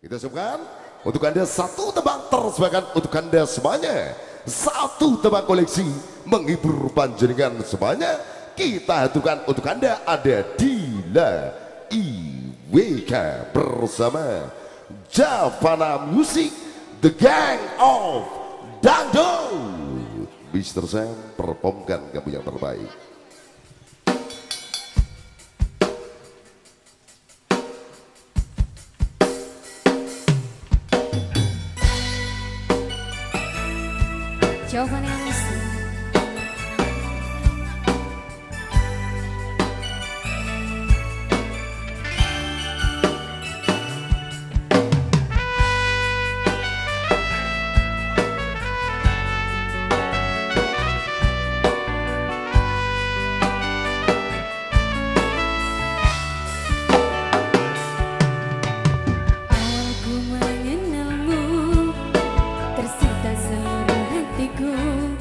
Kita siapkan untuk Anda satu tebang tersebakan untuk Anda semuanya. Satu tebang koleksi menghibur panjenengan semuanya. Kita haturkan untuk Anda ada Dila IWK bersama Javana Music, The Gang of Dangdut. Mr. Sam performkan kamu yang terbaik. Javana Music. Aku mengenalmu, tersita seluruh hatiku.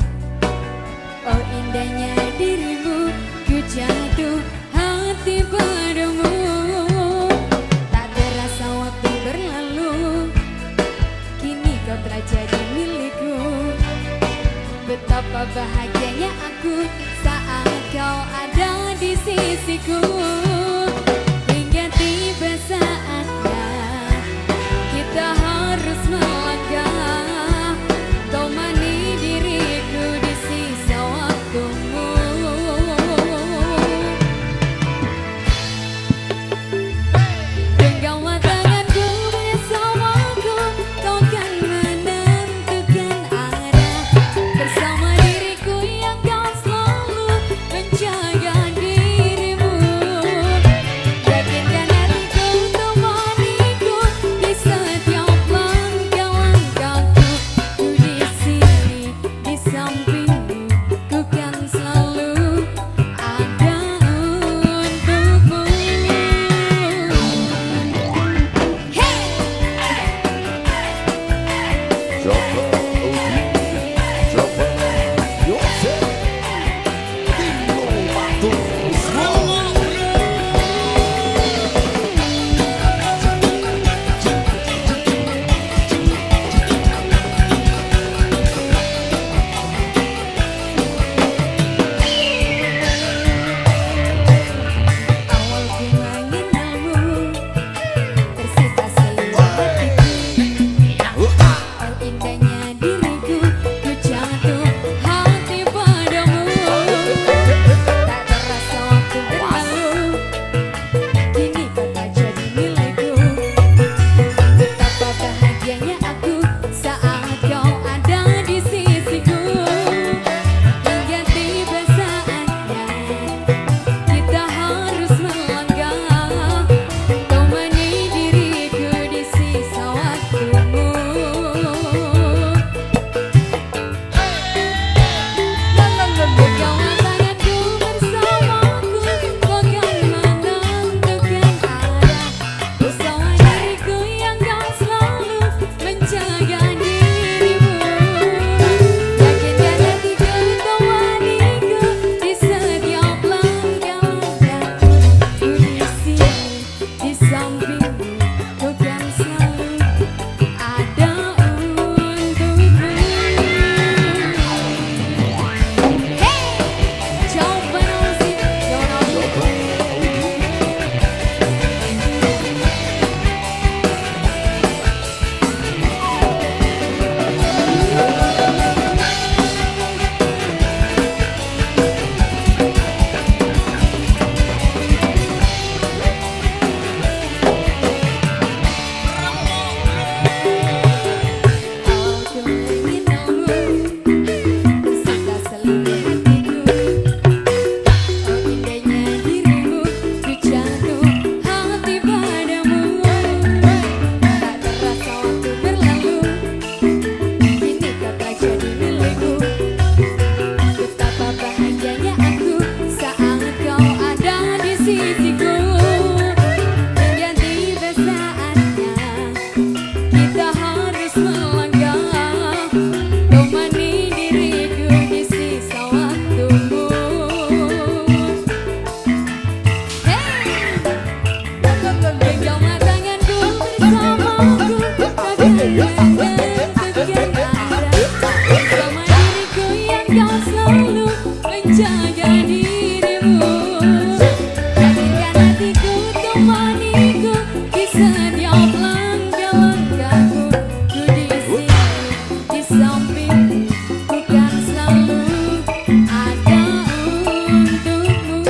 temaniku di setiap langkah-langkahku. Ku di sini di sampingmu, bukan selalu ada untukmu.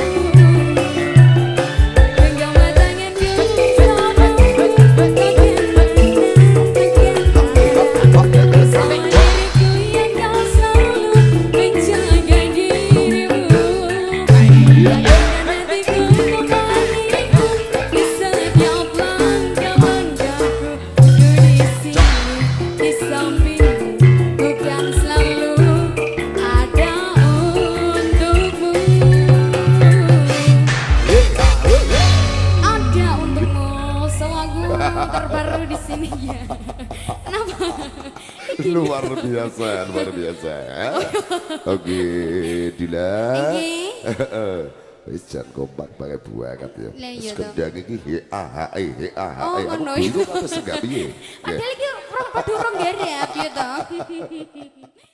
Genggam tanganku bersamaku, terbaru di sini ya. Kenapa? Luar biasa, luar biasa. Oke, Dila. Wis jan kompak banget banget ya. Wis kendang iki HAE HAE. Aku bingung apa sing gak piye. Padahal iki padha rong gere ya piye to.